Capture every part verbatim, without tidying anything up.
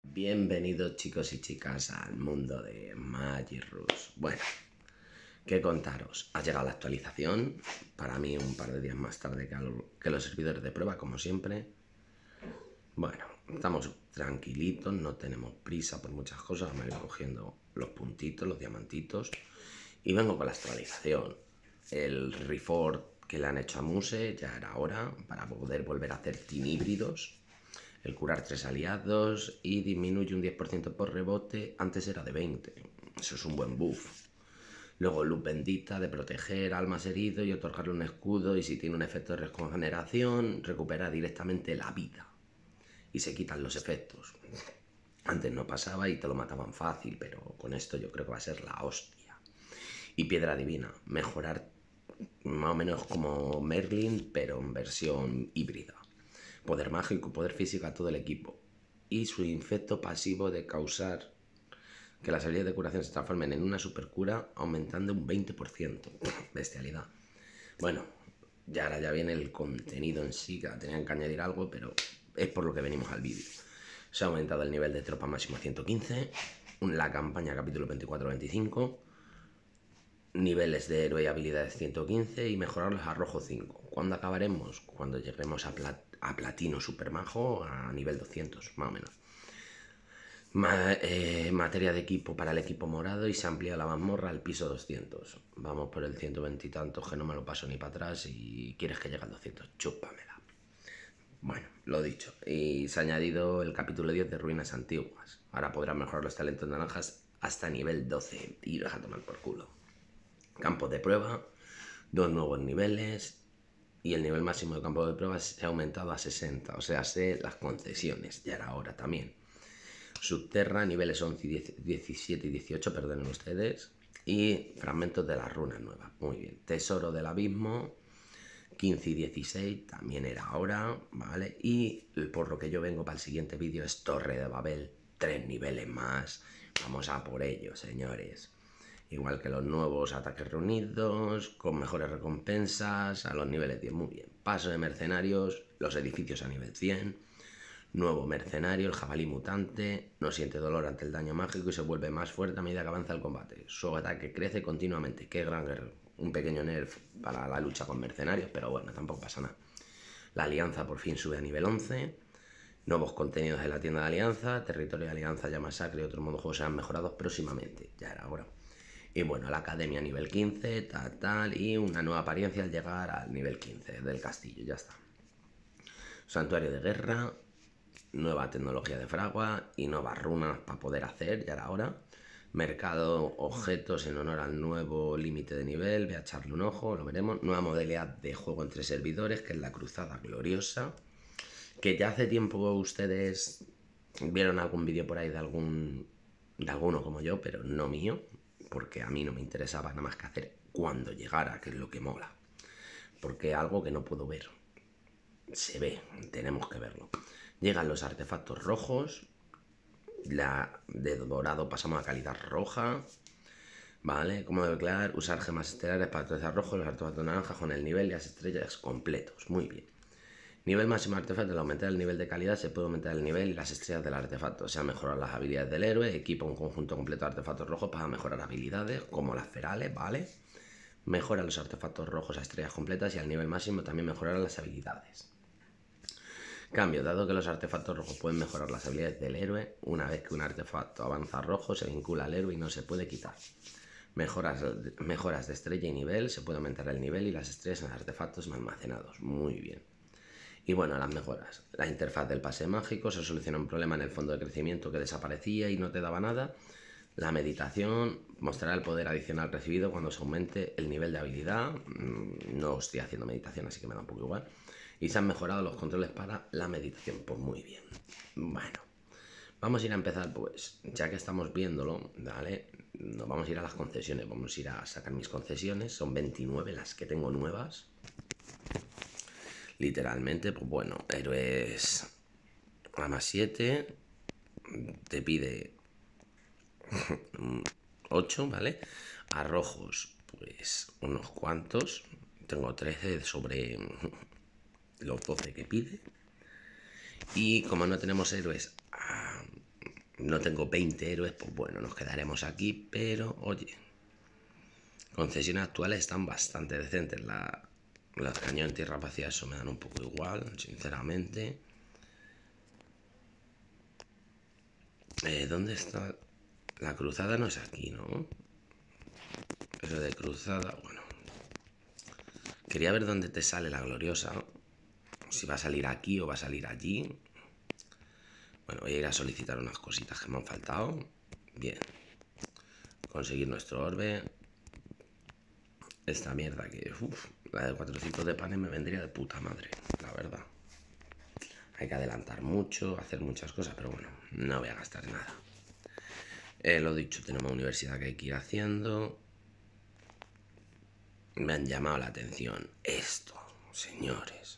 Bienvenidos chicos y chicas al mundo de Magirus. Bueno, ¿qué contaros? Ha llegado la actualización, para mí un par de días más tarde que, al, que los servidores de prueba, como siempre. Bueno, estamos tranquilitos, no tenemos prisa por muchas cosas, me voy cogiendo los puntitos, los diamantitos, y vengo con la actualización. El reform que le han hecho a Muse ya era hora para poder volver a hacer team híbridos. El curar tres aliados y disminuye un diez por ciento por rebote, antes era de veinte. Eso es un buen buff. Luego luz bendita de proteger almas heridos y otorgarle un escudo, y si tiene un efecto de regeneración, recupera directamente la vida. Y se quitan los efectos. Antes no pasaba y te lo mataban fácil, pero con esto yo creo que va a ser la hostia. Y piedra divina, mejorar más o menos como Merlin, pero en versión híbrida. Poder mágico, poder físico a todo el equipo. Y su efecto pasivo de causar que las habilidades de curación se transformen en una supercura, aumentando un veinte por ciento. Bestialidad. Bueno, ya ahora ya viene el contenido en sí, que tenían que añadir algo, pero es por lo que venimos al vídeo. Se ha aumentado el nivel de tropa máximo a ciento quince, la campaña capítulo veinticuatro veinticinco, niveles de héroe y habilidades ciento quince y mejorarlos a rojo cinco. ¿Cuándo acabaremos? Cuando lleguemos a, plat a platino super majo a nivel doscientos, más o menos. Ma eh, materia de equipo para el equipo morado, y se amplía la mazmorra al piso doscientos. Vamos por el ciento veinte y tantos, que no me lo paso ni para atrás, y quieres que llegue al doscientos, chúpamela. Bueno, lo dicho. Y se ha añadido el capítulo diez de ruinas antiguas. Ahora podrás mejorar los talentos naranjas hasta nivel doce. Y deja tomar por culo. Campo de prueba, dos nuevos niveles, y el nivel máximo de campo de prueba se ha aumentado a sesenta. O sea, sé las concesiones, ya era hora también. Subterra, niveles once, diecisiete y dieciocho, perdonen ustedes. Y fragmentos de las runas nuevas. Muy bien. Tesoro del abismo, quince y dieciséis, también era hora, ¿vale? Y por lo que yo vengo para el siguiente vídeo es Torre de Babel, tres niveles más. Vamos a por ello, señores. Igual que los nuevos ataques reunidos, con mejores recompensas a los niveles diez. Muy bien. Paso de mercenarios, los edificios a nivel cien. Nuevo mercenario, el jabalí mutante, no siente dolor ante el daño mágico y se vuelve más fuerte a medida que avanza el combate. Su ataque crece continuamente. Qué gran guerrero. Un pequeño nerf para la lucha con mercenarios, pero bueno, tampoco pasa nada. La alianza por fin sube a nivel once. Nuevos contenidos de la tienda de alianza. Territorio de alianza, ya masacre y otros modos de juego serán mejorados próximamente. Ya era hora. Y bueno, la academia a nivel quince, tal, tal, y una nueva apariencia al llegar al nivel quince del castillo, ya está. Santuario de guerra, nueva tecnología de fragua y nuevas runas para poder hacer, ya era hora. Mercado objetos en honor al nuevo límite de nivel, voy a echarle un ojo, lo veremos. Nueva modalidad de juego entre servidores, que es la cruzada gloriosa, que ya hace tiempo ustedes vieron algún vídeo por ahí de algún de alguno como yo, pero no mío, porque a mí no me interesaba nada más que hacer cuando llegara, que es lo que mola. Porque algo que no puedo ver se ve, tenemos que verlo. Llegan los artefactos rojos, la de dorado pasamos a calidad roja, ¿vale? Como declarar, usar gemas estelares para actualizar rojo, los artefactos naranjas con el nivel y las estrellas completos. Muy bien. Nivel máximo de artefacto, al aumentar el nivel de calidad se puede aumentar el nivel y las estrellas del artefacto. O sea, mejorar las habilidades del héroe, equipa un conjunto completo de artefactos rojos para mejorar habilidades, como las ferales, ¿vale? Mejora los artefactos rojos a estrellas completas, y al nivel máximo también mejorará las habilidades. Cambio, dado que los artefactos rojos pueden mejorar las habilidades del héroe, una vez que un artefacto avanza rojo se vincula al héroe y no se puede quitar. Mejoras, mejoras de estrella y nivel, se puede aumentar el nivel y las estrellas en artefactos almacenados. Muy bien. Y bueno, las mejoras. La interfaz del pase mágico, se soluciona un problema en el fondo de crecimiento que desaparecía y no te daba nada. La meditación mostrará el poder adicional recibido cuando se aumente el nivel de habilidad. No estoy haciendo meditación, así que me da un poco igual. Y se han mejorado los controles para la meditación. Pues muy bien. Bueno, vamos a ir a empezar, pues, ya que estamos viéndolo, ¿vale? Nos vamos a ir a las concesiones. Vamos a ir a sacar mis concesiones. Son veintinueve las que tengo nuevas. Literalmente, pues bueno, héroes a más siete. Te pide ocho, ¿vale? A rojos, pues unos cuantos. Tengo trece sobre los doce que pide. Y como no tenemos héroes a, no tengo veinte héroes, pues bueno, nos quedaremos aquí, pero oye, concesiones actuales están bastante decentes. La, los cañones tierra vacía, eso me dan un poco igual, sinceramente. Eh, ¿Dónde está? La cruzada no es aquí, ¿no? Eso de cruzada, bueno. Quería ver dónde te sale la gloriosa. Si va a salir aquí o va a salir allí. Bueno, voy a ir a solicitar unas cositas que me han faltado. Bien. Conseguir nuestro orbe. Esta mierda que... Uf, la de cuatrocientos de panes me vendría de puta madre, la verdad. Hay que adelantar mucho, hacer muchas cosas, pero bueno, no voy a gastar nada. Eh, lo dicho, tenemos universidad que hay que ir haciendo. Me han llamado la atención esto, señores.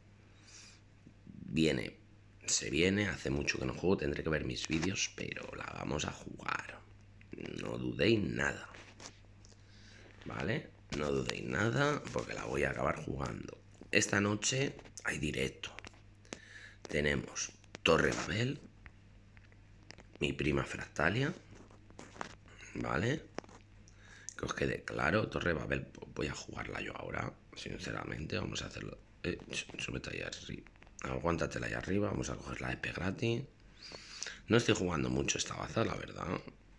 Viene, se viene, hace mucho que no juego, tendré que ver mis vídeos, pero la vamos a jugar. No dudéis nada. ¿Vale? No dudéis nada, porque la voy a acabar jugando. Esta noche hay directo. Tenemos Torre Babel, mi prima Fractalia, ¿vale? Que os quede claro, Torre Babel, voy a jugarla yo ahora, sinceramente, vamos a hacerlo. Eh, súbete ahí arriba, aguántatela ahí arriba, vamos a coger la E P gratis. No estoy jugando mucho esta baza, la verdad.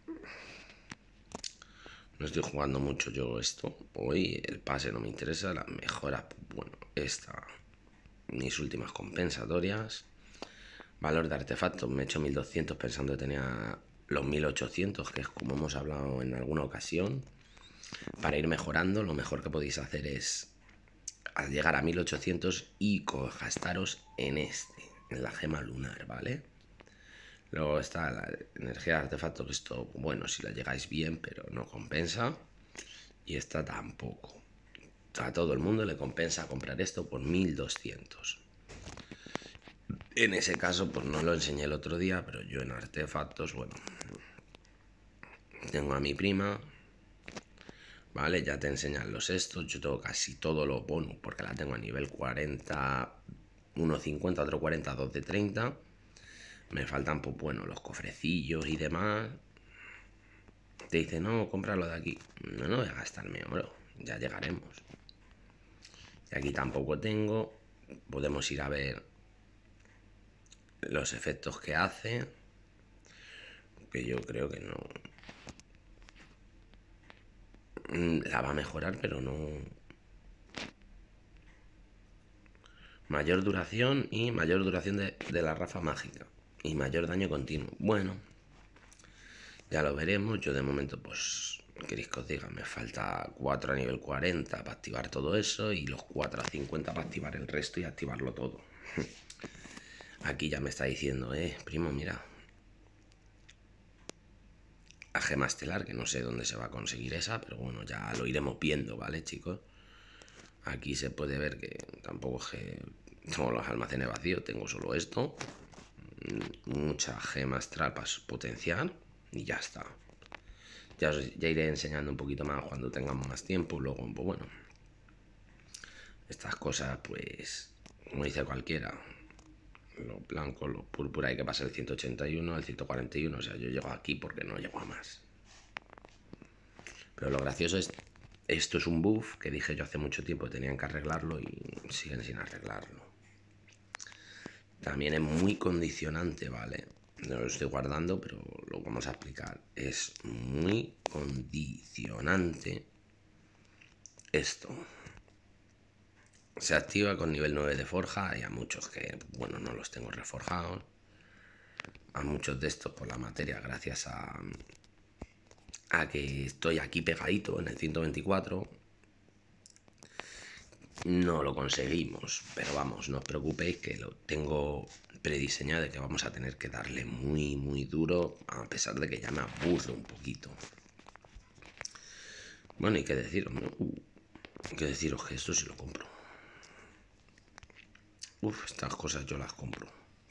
No estoy jugando mucho yo esto. Hoy el pase no me interesa, la mejora, bueno, esta, mis últimas compensatorias. Valor de artefactos, me he hecho mil doscientos pensando que tenía los mil ochocientos, que es como hemos hablado en alguna ocasión. Para ir mejorando, lo mejor que podéis hacer es al llegar a mil ochocientos y gastaros en este, en la gema lunar, ¿vale? Luego está la energía de artefacto, que esto, bueno, si la llegáis bien, pero no compensa. Y esta tampoco. A todo el mundo le compensa comprar esto por mil doscientos. En ese caso, pues no lo enseñé el otro día, pero yo en artefactos, bueno, tengo a mi prima, ¿vale? Ya te enseñan los estos, yo tengo casi todos los bonus, porque la tengo a nivel cuarenta, uno cincuenta, otro cuarenta, dos de treinta. Me faltan, pues bueno, los cofrecillos y demás. Te dice, no, cómpralo de aquí. No, no voy a gastarme oro, ya llegaremos. Y aquí tampoco tengo. Podemos ir a ver los efectos que hace, que yo creo que no la va a mejorar, pero no. Mayor duración y mayor duración de, de la rafa mágica y mayor daño continuo. Bueno, ya lo veremos. Yo de momento, pues, queréis que os diga, me falta cuatro a nivel cuarenta para activar todo eso y los cuatro a cincuenta para activar el resto y activarlo todo. Aquí ya me está diciendo, eh, primo, mira, a gema estelar, que no sé dónde se va a conseguir esa, pero bueno, ya lo iremos viendo, ¿vale, chicos? Aquí se puede ver que tampoco es que tengo los almacenes vacíos, tengo solo esto. Mucha gema astral para potenciar y ya está. Ya, os, ya iré enseñando un poquito más cuando tengamos más tiempo. Luego, pues bueno, estas cosas, pues, como dice cualquiera, los blancos, los púrpura, hay que pasar el ciento ochenta y uno, el ciento cuarenta y uno. O sea, yo llego aquí porque no llego a más. Pero lo gracioso es, esto es un buff que dije yo hace mucho tiempo que tenían que arreglarlo y siguen sin arreglarlo. También es muy condicionante, ¿vale? No lo estoy guardando, pero lo vamos a explicar. Es muy condicionante esto. Se activa con nivel nueve de forja. Hay a muchos que, bueno, no los tengo reforjados. A muchos de estos por la materia, gracias a, a que estoy aquí pegadito en el ciento veinticuatro. No lo conseguimos, pero vamos, no os preocupéis que lo tengo prediseñado de que vamos a tener que darle muy, muy duro, a pesar de que ya me aburre un poquito. Bueno, y qué deciros, ¿no? Uh, qué deciros que esto sí lo compro. Uf, estas cosas yo las compro.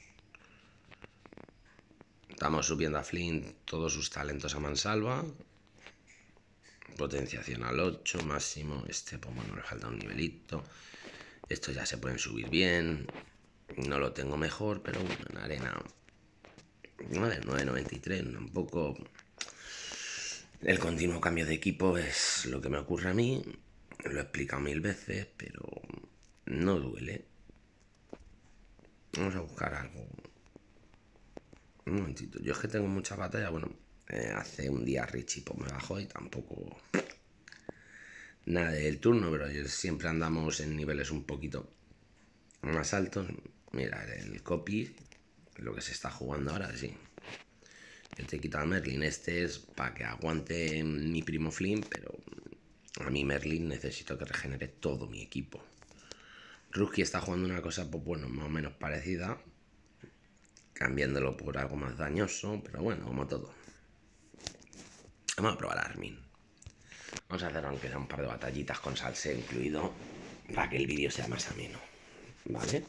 Estamos subiendo a Flint todos sus talentos a mansalva. Potenciación al ocho, máximo. Este, pues bueno, le falta un nivelito. Estos ya se pueden subir bien. No lo tengo mejor, pero bueno, en arena Vale, nueve noventa y tres, tampoco... El continuo cambio de equipo es lo que me ocurre a mí. Lo he explicado mil veces, pero no duele. Vamos a buscar algo. Un momentito. Yo es que tengo mucha batalla. Bueno, eh, hace un día Richie pues me bajó y tampoco... Nada del turno, pero siempre andamos en niveles un poquito más altos. Mira, el copy, lo que se está jugando ahora, sí. Yo te he quitado a Merlin. Este es para que aguante mi primo Flynn, pero a mí Merlin necesito que regenere todo mi equipo. Rusky está jugando una cosa, pues bueno, más o menos parecida, cambiándolo por algo más dañoso, pero bueno, como todo. Vamos a probar a Armin. Vamos a hacer aunque sea un par de batallitas con salseo incluido, para que el vídeo sea más ameno, ¿vale?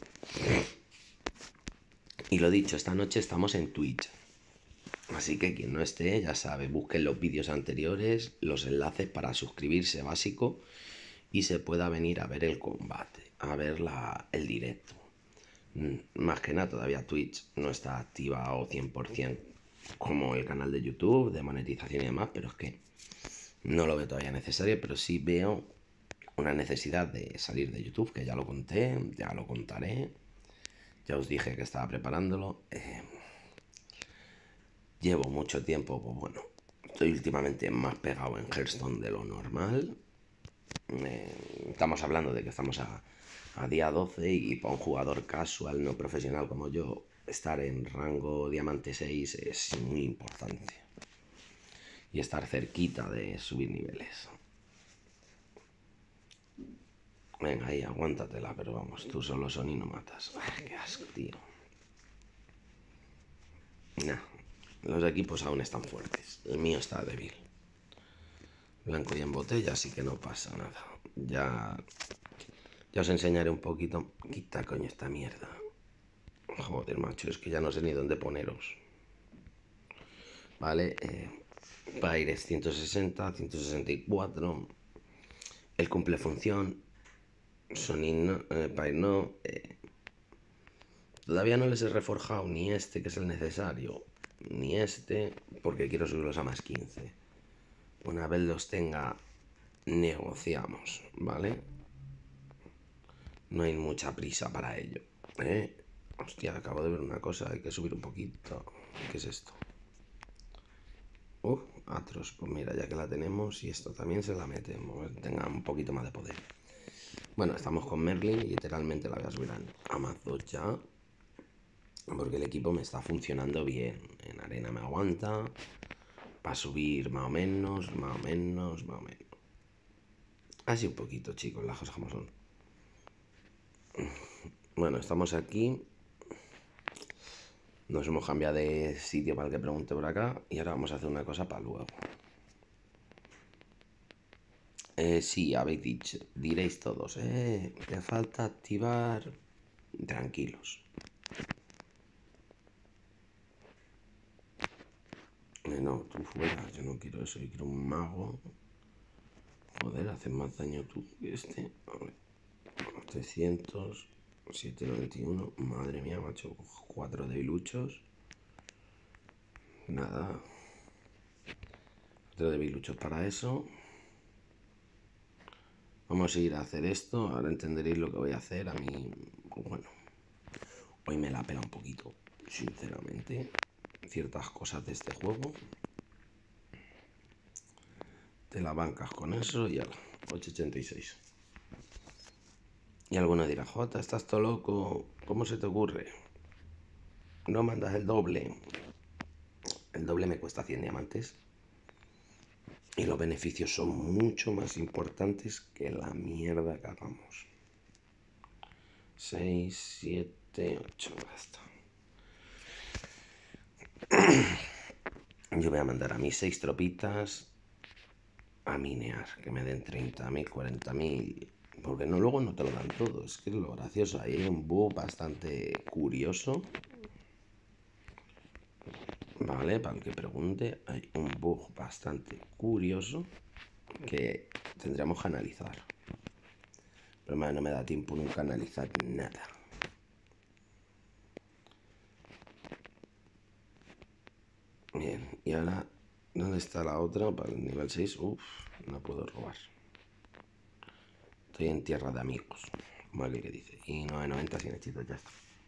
Y lo dicho, esta noche estamos en Twitch. Así que quien no esté, ya sabe, busquen los vídeos anteriores, los enlaces para suscribirse básico y se pueda venir a ver el combate, a ver la, el directo. Más que nada, todavía Twitch no está activado cien por cien como el canal de YouTube, de monetización y demás, pero es que no lo veo todavía necesario, pero sí veo una necesidad de salir de YouTube, que ya lo conté, ya lo contaré, ya os dije que estaba preparándolo. Eh, llevo mucho tiempo, pues bueno, estoy últimamente más pegado en Hearthstone de lo normal. Eh, estamos hablando de que estamos a, a día doce y para un jugador casual, no profesional como yo, estar en rango diamante seis es muy importante. Y estar cerquita de subir niveles. Venga, ahí, aguántatela, pero vamos, tú solo son y no matas. Ay, qué asco, tío. Nah, los equipos aún están fuertes. El mío está débil. Blanco y en botella, así que no pasa nada. Ya, ya os enseñaré un poquito. Quita, coño, esta mierda. Joder, macho, es que ya no sé ni dónde poneros. Vale, eh, Paires ciento sesenta, ciento sesenta y cuatro. El cumple función. Sonin no, eh, Pair no. Eh, todavía no les he reforjado ni este, que es el necesario, ni este, porque quiero subirlos a más quince. Una vez los tenga, negociamos, ¿vale? No hay mucha prisa para ello, ¿eh? Hostia, acabo de ver una cosa, hay que subir un poquito. ¿Qué es esto? Uh, Atros, pues mira, ya que la tenemos, y esto también se la metemos, tenga un poquito más de poder. Bueno, estamos con Merlin y literalmente la voy a subir a más dos ya, porque el equipo me está funcionando bien. En arena me aguanta, para subir más o menos, más o menos, más o menos. Así un poquito, chicos, las cosas como son. Bueno, estamos aquí. Nos hemos cambiado de sitio para el que pregunte por acá. Y ahora vamos a hacer una cosa para luego. Eh, sí, habéis dicho, diréis todos, eh, te falta activar. Tranquilos. Eh, no, tú fuera, yo no quiero eso, yo quiero un mago. Joder, haces más daño tú que este. A ver, trescientos, siete noventa y uno. Madre mía, macho, cuatro debiluchos. Nada. Cuatro debiluchos para eso. Vamos a ir a hacer esto. Ahora entenderéis lo que voy a hacer. A mí, pues bueno, hoy me la pela un poquito, sinceramente, ciertas cosas de este juego. Te la bancas con eso y ala, ocho ochenta y seis. Y alguno dirá, Jota, estás todo loco, ¿cómo se te ocurre? No mandas el doble. El doble me cuesta cien diamantes. Y los beneficios son mucho más importantes que la mierda que hagamos. seis, siete, ocho, basta. Yo voy a mandar a mis seis tropitas a minear, que me den treinta mil, cuarenta mil, porque no, luego no te lo dan todo, es que es lo gracioso. Ahí hay un bug bastante curioso, vale, para el que pregunte, hay un bug bastante curioso que tendríamos que analizar, pero no me da tiempo nunca a analizar nada. Bien, y ahora, ¿dónde está la otra? Para el nivel seis. Uf, no puedo robar. Estoy en tierra de amigos, como aquel que dice. Y nueve noventa sin hechizos, ya está.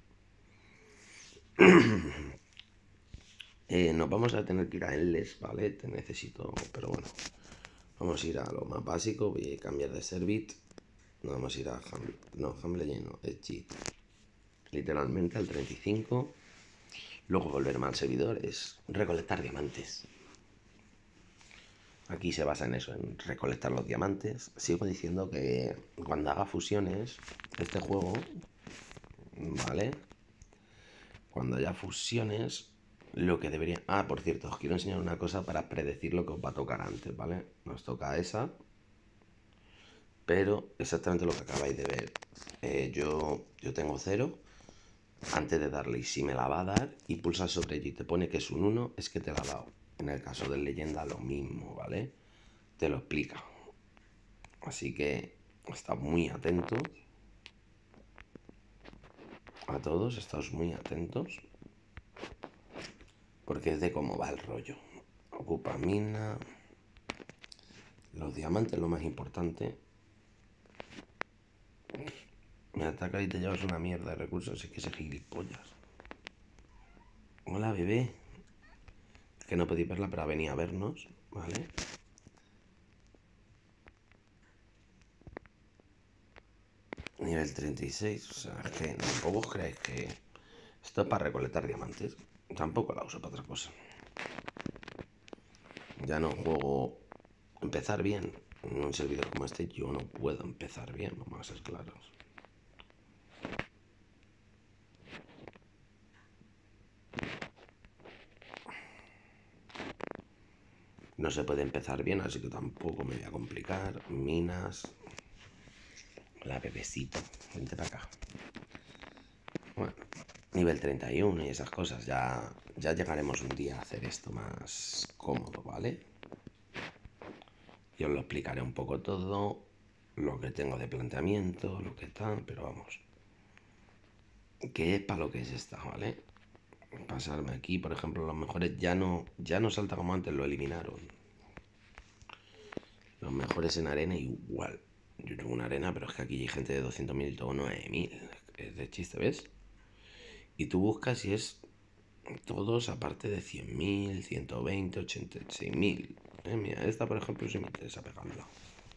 eh, nos vamos a tener que ir a Endless, ¿vale? Te necesito, pero bueno. Vamos a ir a lo más básico. Voy a cambiar de Servit. No vamos a ir a Humble. No, Humble lleno, es Cheat. Literalmente al treinta y cinco. Luego volverme al servidor es recolectar diamantes. Aquí se basa en eso, en recolectar los diamantes. Sigo diciendo que cuando haga fusiones, este juego, ¿vale? Cuando haya fusiones, lo que debería... Ah, por cierto, os quiero enseñar una cosa para predecir lo que os va a tocar antes, ¿vale? Nos toca esa, pero exactamente lo que acabáis de ver. Eh, yo, yo tengo cero. Antes de darle, y si me la va a dar, y pulsas sobre ello y te pone que es un uno, es que te la ha dado. En el caso de leyenda, lo mismo, ¿vale? Te lo explica. Así que está muy atentos a todos, estáos muy atentos, porque es de cómo va el rollo. Ocupa mina, los diamantes, lo más importante. Me ataca y te llevas una mierda de recursos, es que se gilipollas. Hola, bebé. Es que no podéis verla, pero ha venido a vernos, ¿vale? Nivel treinta y seis, o sea, es que tampoco os creéis que esto es para recolectar diamantes. Tampoco la uso para otra cosa. Ya no juego empezar bien. En un servidor como este yo no puedo empezar bien, vamos a ser claros. No se puede empezar bien, así que tampoco me voy a complicar. Minas. La bebecita. Vente para acá. Bueno, nivel treinta y uno y esas cosas. Ya, ya llegaremos un día a hacer esto más cómodo, ¿vale? Yo os lo explicaré un poco todo. Lo que tengo de planteamiento, lo que tal, pero vamos. Que es para lo que es esta, ¿vale? Pasarme aquí, por ejemplo, los mejores ya no, ya no salta como antes, lo eliminaron. Los mejores en arena igual. Yo tengo una arena, pero es que aquí hay gente de doscientos mil y todo nueve mil. Es de chiste, ¿ves? Y tú buscas y es todos aparte de cien mil, ciento veinte, ochenta y seis mil. Eh, mira, esta por ejemplo sí me interesa pegarla.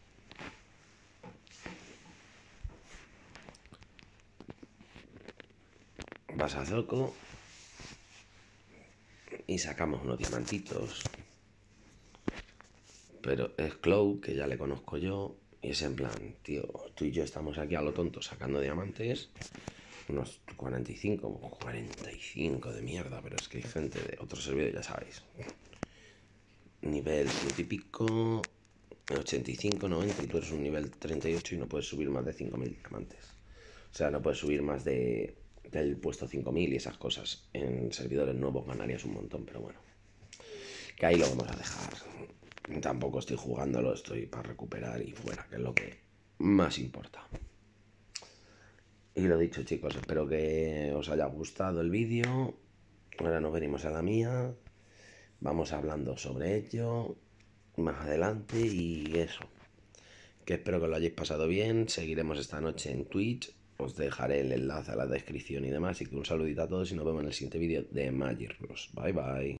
Vas a Zoco y sacamos unos diamantitos. Pero es Cloud, que ya le conozco yo, y es en plan, tío, tú y yo estamos aquí a lo tonto sacando diamantes, unos cuarenta y cinco, cuarenta y cinco de mierda, pero es que hay gente de otros servidores, ya sabéis. Nivel típico, ochenta y cinco, noventa, y tú eres un nivel treinta y ocho y no puedes subir más de cinco mil diamantes. O sea, no puedes subir más de del puesto cinco mil y esas cosas. En servidores nuevos ganarías un montón, pero bueno. Que ahí lo vamos a dejar. Tampoco estoy jugándolo, estoy para recuperar y fuera, que es lo que más importa. Y lo dicho, chicos, espero que os haya gustado el vídeo. Ahora nos venimos a la mía. Vamos hablando sobre ello más adelante y eso. Que espero que lo hayáis pasado bien. Seguiremos esta noche en Twitch. Os dejaré el enlace a la descripción y demás. Y que un saludito a todos y nos vemos en el siguiente vídeo de Magic Rush. Bye bye.